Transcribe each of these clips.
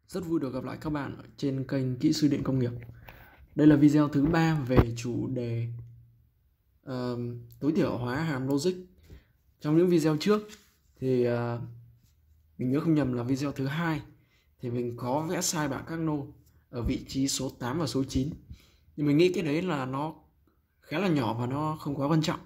Rất vui được gặp lại các bạn trên kênh Kỹ sư điện công nghiệp. Đây là video thứ 3 về chủ đề tối thiểu hóa hàm logic. Trong những video trước thì mình nhớ không nhầm là video thứ 2 thì mình có vẽ sai bảng các nô ở vị trí số 8 và số 9. Nhưng mình nghĩ cái đấy là nó khá là nhỏ và nó không quá quan trọng.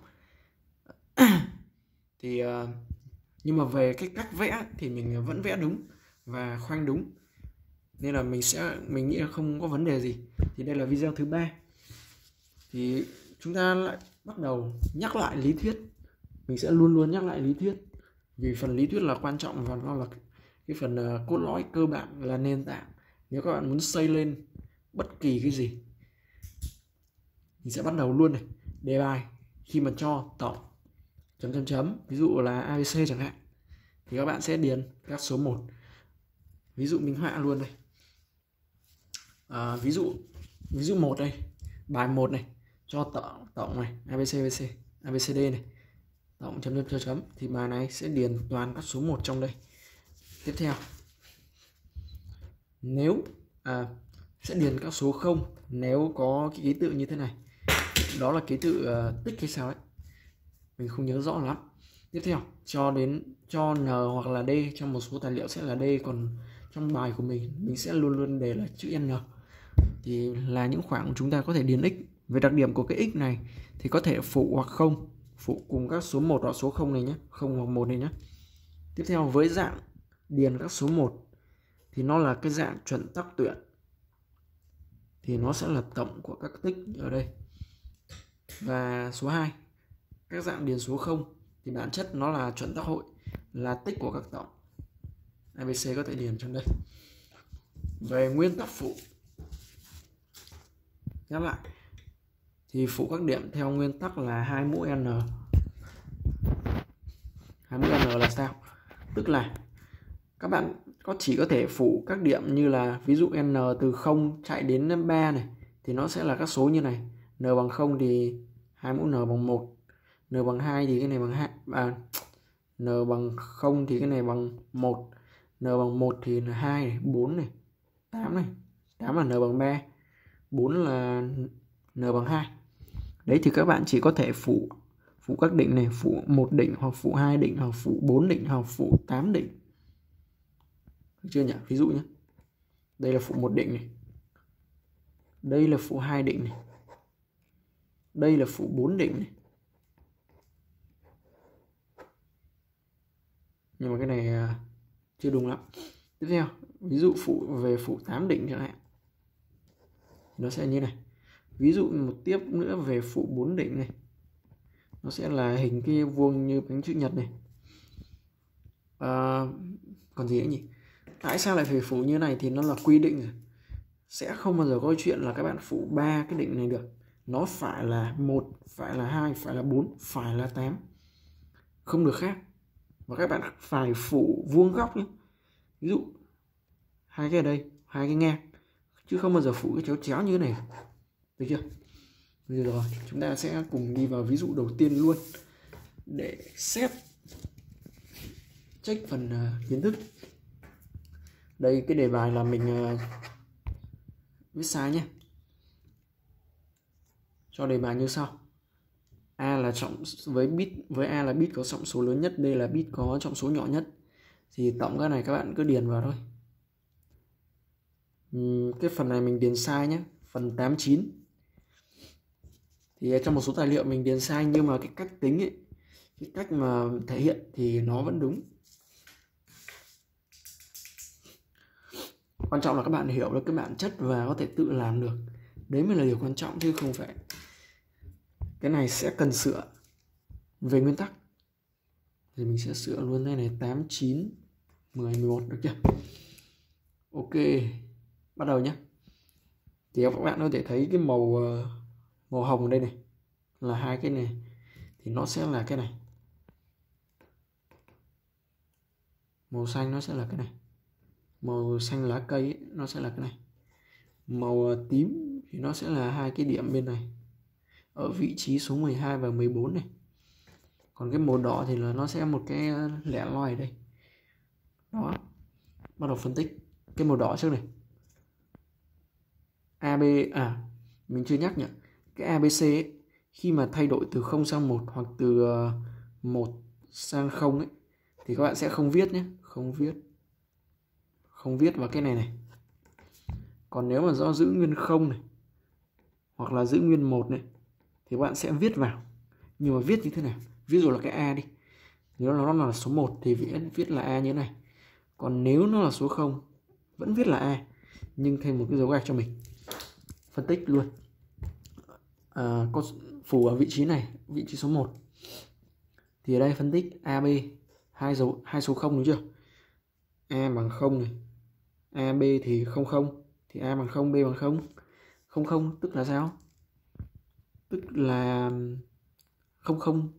Thì nhưng mà về cái cách vẽ thì mình vẫn vẽ đúng và khoanh đúng, nên là mình nghĩ là không có vấn đề gì. Thì đây là video thứ 3 thì chúng ta lại bắt đầu nhắc lại lý thuyết. Mình sẽ luôn luôn nhắc lại lý thuyết vì phần lý thuyết là quan trọng và nó là cái phần cốt lõi cơ bản, là nền tảng nếu các bạn muốn xây lên bất kỳ cái gì. Mình sẽ bắt đầu luôn này. Đề bài khi mà cho tổng chấm chấm chấm, ví dụ là ABC chẳng hạn, thì các bạn sẽ điền các số 1. Ví dụ minh họa luôn đây. Ví dụ 1 đây, bài 1 này, cho tổng này, ABCD này, tổng chấm chấm chấm, thì bài này sẽ điền toàn các số 1 trong đây. Tiếp theo, nếu sẽ điền các số 0 nếu có cái ký tự như thế này. Đó là ký tự tích hay sao ấy, mình không nhớ rõ lắm. Tiếp theo, cho N hoặc là D, trong một số tài liệu sẽ là D, còn trong bài của mình sẽ luôn luôn để là chữ N. Thì là những khoảng chúng ta có thể điền x. Về đặc điểm của cái x này thì có thể phụ hoặc không, phụ cùng các số 1 hoặc số 0 này nhé, 0 hoặc 1 này nhé. Tiếp theo, với dạng điền các số 1 thì nó là cái dạng chuẩn tắc tuyển, thì nó sẽ là tổng của các tích ở đây. Và số 2, các dạng điền số 0 thì bản chất nó là chuẩn tắc hội, là tích của các tổng. ABC có thể điền trong đây. Về nguyên tắc phụ, nhắc lại, thì phụ các điểm theo nguyên tắc là 2 mũ N. 2 mũ N là sao? Tức là các bạn chỉ có thể phụ các điểm như là ví dụ N từ 0 chạy đến 3 này thì nó sẽ là các số như này. N bằng 0 thì 2 mũ N bằng 1. N bằng 2 thì cái này bằng 2. N bằng 0 thì cái này bằng 1. N bằng 1 thì là 2 này, 4 này, 8 này. 8 là N bằng 3. 4 là N bằng 2. Đấy, thì các bạn chỉ có thể phụ các định này, phụ 1 định hoặc phụ 2 định hoặc phụ 4 định hoặc phụ 8 định. Được chưa nhỉ? Ví dụ nhé. Đây là phụ 1 định này. Đây là phụ 2 định này. Đây là phụ 4 định này. Nhưng mà cái này chưa đúng lắm. Tiếp theo, ví dụ về phụ 8 định chẳng hạn, nó sẽ như này. Ví dụ một tiếp nữa về phụ 4 định này, nó sẽ là hình cái vuông như bánh chữ nhật này. Còn gì nữa nhỉ? Tại sao lại phải phụ như này? Thì nó là quy định rồi. Sẽ không bao giờ có chuyện là các bạn phụ 3 cái định này được. Nó phải là 1, phải là 2, phải là 4, phải là 8. Không được khác. Và các bạn phải phụ vuông góc nhé. Ví dụ 2 cái ở đây, 2 cái ngang, chứ không bao giờ phụ cái chéo chéo như thế này. Được chưa? Rồi, chúng ta sẽ cùng đi vào ví dụ đầu tiên luôn để xét check phần kiến thức. Đây, cái đề bài là mình viết sai nhé. Cho đề bài như sau. A là với A là bit có trọng số lớn nhất, D là bit có trọng số nhỏ nhất. Thì tổng cái này các bạn cứ điền vào thôi. Cái phần này mình điền sai nhé, phần 89. Thì trong một số tài liệu mình điền sai, nhưng mà cái cách tính ấy, cái cách mà thể hiện thì nó vẫn đúng. Quan trọng là các bạn hiểu được cái bản chất và có thể tự làm được. Đấy mới là điều quan trọng, chứ không phải. Cái này sẽ cần sửa về nguyên tắc. Thì mình sẽ sửa luôn đây này, 8, 9, 10, 11, được chưa? Ok, bắt đầu nhé. Thì các bạn có thể thấy cái màu hồng ở đây này là 2 cái này, thì nó sẽ là cái này. Màu xanh nó sẽ là cái này. Màu xanh lá cây ấy, nó sẽ là cái này. Màu tím thì nó sẽ là 2 cái điểm bên này, ở vị trí số 12 và 14 này. Còn cái màu đỏ thì là nó sẽ một cái lẻ loi ở đây. Đó, bắt đầu phân tích. cái màu đỏ trước này. AB mình chưa nhắc nhỉ. Cái ABC ấy, khi mà thay đổi từ 0 sang 1 hoặc từ 1 sang 0 ấy thì các bạn sẽ không viết nhé, không viết vào cái này. Còn nếu mà do giữ nguyên 0 này hoặc là giữ nguyên 1 này thì các bạn sẽ viết vào. Nhưng mà viết như thế nào? Ví dụ là cái A đi. Nếu nó là số 1 thì viết là A như thế này. Còn nếu nó là số 0 vẫn viết là A, nhưng thêm một cái dấu gạch cho mình. Phân tích luôn. Có phủ ở vị trí này, vị trí số 1. Thì ở đây phân tích AB, hai số 0 đúng chưa? A bằng 0 này. AB thì 00 thì A bằng 0, B bằng 0. 00 tức là sao? Tức là 00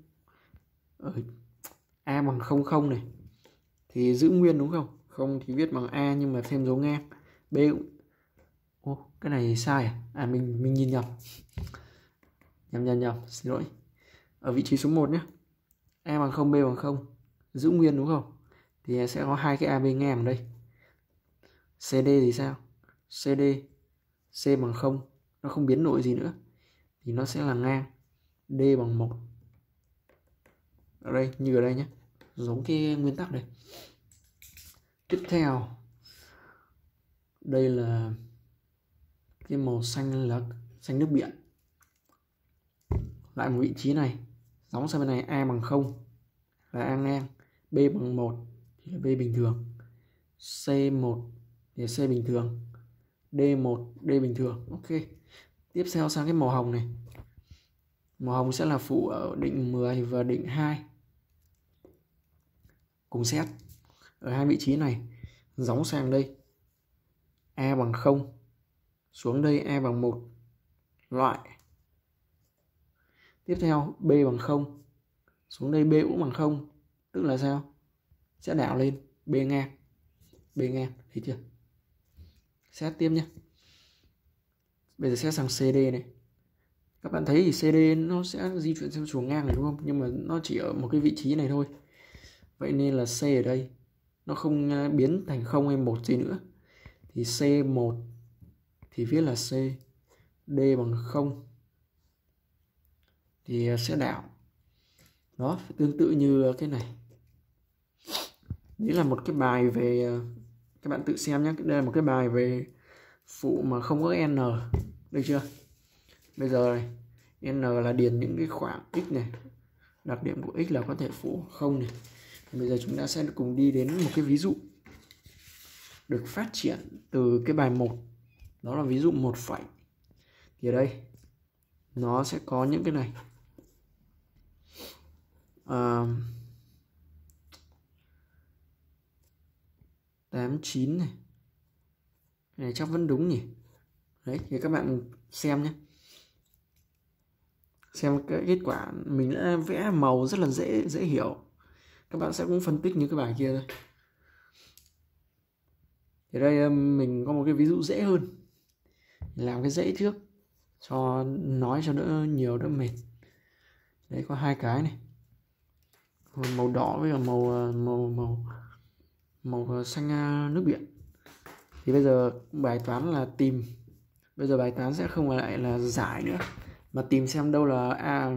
A bằng 00 này thì giữ nguyên đúng không? 0 thì viết bằng A nhưng mà thêm dấu ngang. B cái này sai à? Mình nhìn nhầm. Nhầm, xin lỗi. Ở vị trí số 1 nhé. A bằng 0, B bằng 0. Giữ nguyên đúng không? Thì sẽ có hai cái AB ngang ở đây. CD thì sao? CD C bằng 0, nó không biến đổi gì nữa thì nó sẽ là ngang. D bằng 1. Ở đây như ở đây nhé, giống cái nguyên tắc này. Tiếp theo đây là cái màu xanh là xanh nước biển. Lại một vị trí này, gióng sang bên này. A bằng 0 là A ngang, B bằng 1 thì là B bình thường, C1 thì là C bình thường, D1 D bình thường. Ok. Tiếp theo sang cái màu hồng này. Màu hồng sẽ là phụ ở định 10 và định 2. Cùng xét ở hai vị trí này, gióng sang đây A bằng 0, xuống đây A bằng 1, loại. Tiếp theo B bằng 0, xuống đây B cũng bằng 0, tức là sao? Sẽ đảo lên B ngang, thấy chưa? Xét tiếp nhé. Bây giờ xét sang CD này. Các bạn thấy thì CD nó sẽ di chuyển sang chuồng ngang này đúng không? Nhưng mà nó chỉ ở một cái vị trí này thôi. Vậy nên là C ở đây nó không biến thành 0 hay 1 gì nữa. Thì C1 thì viết là C, D bằng 0 thì sẽ đảo. Đó, tương tự như cái này. Đấy là một cái bài về, các bạn tự xem nhé. Đây là một cái bài về phụ mà không có n, được chưa? Bây giờ này, n là điền những cái khoảng x này, đặc điểm của x là có thể phụ 0 này. Bây giờ chúng ta sẽ cùng đi đến một cái ví dụ được phát triển từ cái bài 1. Đó là ví dụ 1 phẩy. Thì ở đây nó sẽ có những cái này. 89 này. Cái này chắc vẫn đúng nhỉ? Đấy, thì các bạn xem nhé. Xem cái kết quả mình đã vẽ màu rất là dễ hiểu. Các bạn sẽ cũng phân tích như cái bài kia thôi. Thì đây mình có một cái ví dụ dễ hơn. Làm cái dễ trước cho nói cho đỡ nhiều, đỡ mệt. Đấy, có hai cái này, màu đỏ với màu xanh nước biển. Thì bây giờ bài toán là tìm. Bây giờ bài toán sẽ không lại là giải nữa, mà tìm xem đâu là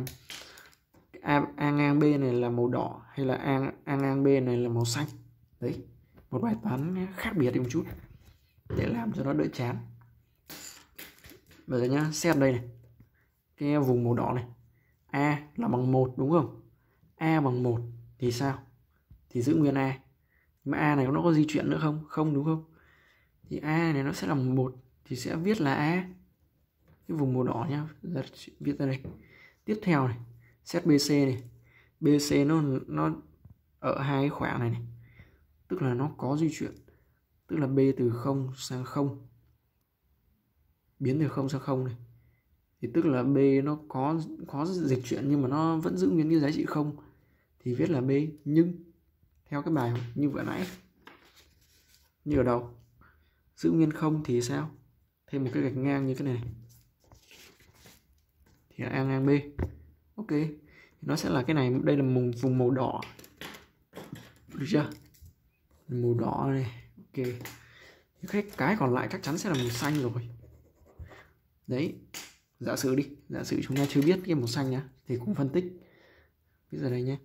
A ngang B này là màu đỏ hay là A ngang B này là màu xanh. Đấy, một bài toán khác biệt một chút để làm cho nó đỡ chán. Bây giờ nhá, xét đây này, cái vùng màu đỏ này, A là bằng 1 đúng không? A bằng 1 thì sao? Thì giữ nguyên A. Mà A này nó có di chuyển nữa không? Không đúng không? Thì A này nó sẽ là 1 thì sẽ viết là A. Cái vùng màu đỏ nhá, viết ra đây. Tiếp theo này, xét BC này. BC nó ở hai cái khoảng này, tức là nó có di chuyển. Tức là B từ 0 sang 0, biến từ 0 sang 0 này. Thì tức là B nó có dịch chuyển nhưng mà nó vẫn giữ nguyên cái giá trị 0 thì viết là B. Nhưng theo cái bài như vừa nãy, như ở đầu, giữ nguyên 0 thì sao? Thêm một cái gạch ngang như cái này thì là A ngang B. Ok, nó sẽ là cái này. Đây là vùng màu đỏ, được chưa? Màu đỏ này. Ok, cái còn lại chắc chắn sẽ là màu xanh rồi. Đấy, giả sử chúng ta chưa biết cái màu xanh nhá thì cũng phân tích. Bây giờ đây nhé,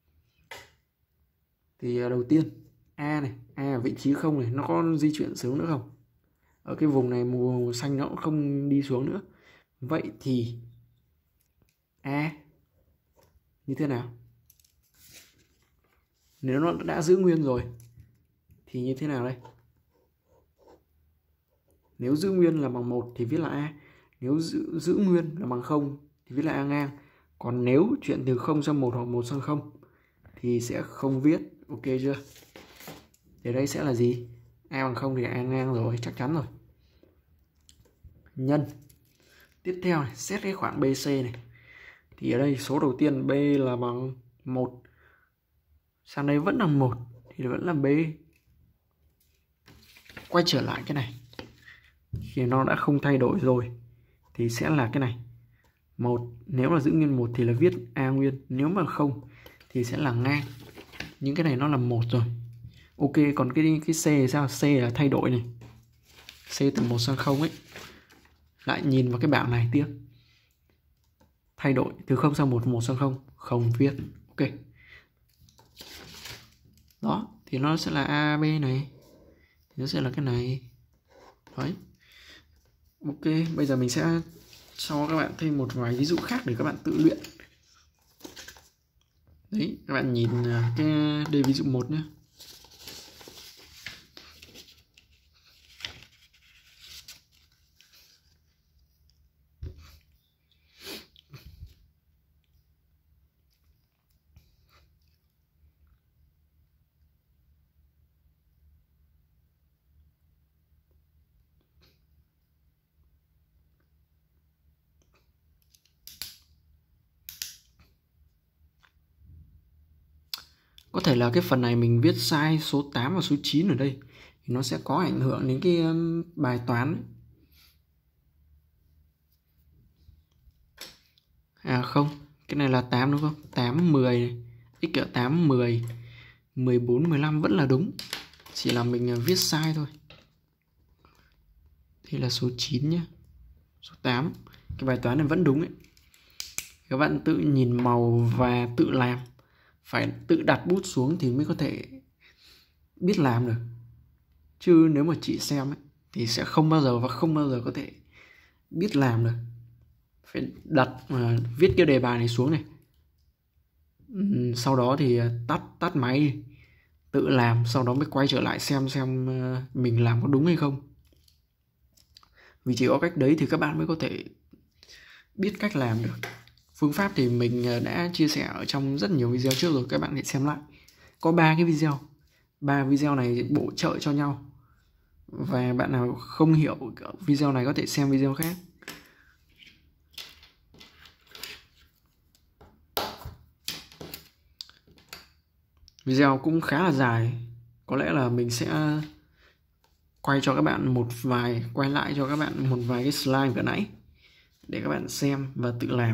thì đầu tiên A này, A ở vị trí không này, nó có di chuyển xuống nữa không? Ở cái vùng này màu xanh nó cũng không đi xuống nữa. Vậy thì A như thế nào? Nếu nó đã giữ nguyên rồi thì như thế nào đây? Nếu giữ nguyên là bằng 1 thì viết là A. Nếu giữ nguyên là bằng 0 thì viết là A ngang. Còn nếu chuyển từ 0 sang 1 hoặc 1 sang 0 thì sẽ không viết. Ok chưa? Thì đây sẽ là gì? A bằng 0 thì A ngang rồi, chắc chắn rồi. Nhân. Tiếp theo này, xét cái khoảng BC này. Thì ở đây số đầu tiên B là bằng 1. Sang đây vẫn là 1 thì vẫn là B. Quay trở lại cái này. Khi nó đã không thay đổi rồi thì sẽ là cái này. 1, nếu mà giữ nguyên 1 thì là viết A nguyên, nếu mà không thì sẽ là ngang. Những cái này nó là 1 rồi. Ok, còn cái C thì sao? C là thay đổi này. C từ 1 sang 0 ấy. Lại nhìn vào cái bảng này tiếp. Thay đổi từ 0 sang 1, 1 sang 0, không viết. Ok. Đó, thì nó sẽ là A, B này. Thì nó sẽ là cái này. Đấy. Ok, bây giờ mình sẽ cho các bạn thêm một vài ví dụ khác để các bạn tự luyện. Đấy, các bạn nhìn cái đây ví dụ 1 nhé. Có thể là cái phần này mình viết sai số 8 và số 9 ở đây thì nó sẽ có ảnh hưởng đến cái bài toán ấy. À không, cái này là 8 đúng không? 8, 10 này. X ở 8, 10, 14, 15 vẫn là đúng. Chỉ là mình viết sai thôi. Thì là số 9 nhé. Số 8. Cái bài toán này vẫn đúng ấy. Các bạn tự nhìn màu và tự làm. Phải tự đặt bút xuống thì mới có thể biết làm được. Chứ nếu mà chỉ xem ấy, thì sẽ không bao giờ có thể biết làm được. Phải đặt viết cái đề bài này xuống này. Sau đó thì tắt máy đi. Tự làm, sau đó mới quay trở lại xem mình làm có đúng hay không. Vì chỉ có cách đấy thì các bạn mới có thể biết cách làm được. Phương pháp thì mình đã chia sẻ ở trong rất nhiều video trước rồi, các bạn hãy xem lại. Có 3 cái video. 3 video này bổ trợ cho nhau. Và bạn nào không hiểu video này có thể xem video khác. Video cũng khá là dài. Có lẽ là mình sẽ quay lại cho các bạn một vài cái slide vừa nãy để các bạn xem và tự làm.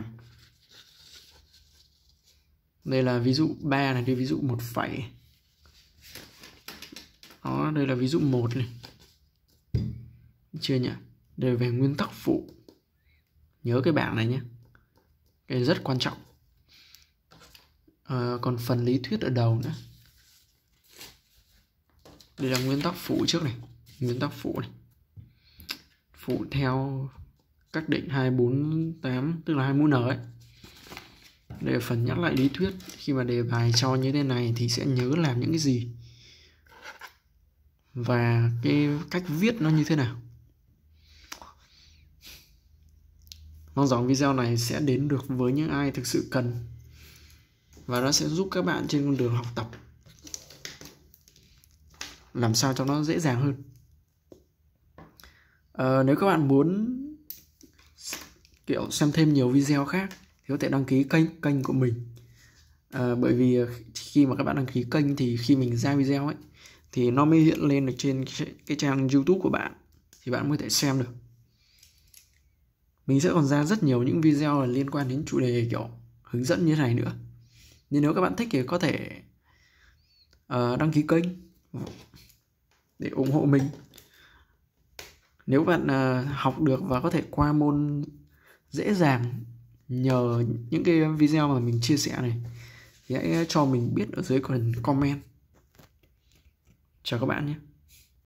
Đây là ví dụ 3 này, đây ví dụ 1 phẩy. Đó, đây là ví dụ 1 này. Chưa nhỉ? Đây về nguyên tắc phụ. Nhớ cái bảng này nhé. Cái rất quan trọng. Còn phần lý thuyết ở đầu nữa. Đây là nguyên tắc phụ trước này. Nguyên tắc phụ này. Phụ theo các định 248, tức là 2 mũ N ấy. Đây là phần nhắc lại lý thuyết. Khi mà đề bài cho như thế này thì sẽ nhớ làm những cái gì. Và cái cách viết nó như thế nào. Mong rằng video này sẽ đến được với những ai thực sự cần. Và nó sẽ giúp các bạn trên con đường học tập làm sao cho nó dễ dàng hơn. Nếu các bạn muốn kiểu xem thêm nhiều video khác thì có thể đăng ký kênh của mình. Bởi vì khi mà các bạn đăng ký kênh thì khi mình ra video ấy thì nó mới hiện lên được trên cái trang YouTube của bạn, thì bạn mới có thể xem được. Mình sẽ còn ra rất nhiều những video liên quan đến chủ đề kiểu hướng dẫn như thế này nữa. Nên nếu các bạn thích thì có thể đăng ký kênh để ủng hộ mình. Nếu bạn học được và có thể qua môn dễ dàng nhờ những cái video mà mình chia sẻ này thì hãy cho mình biết ở dưới phần comment. Chào các bạn nhé.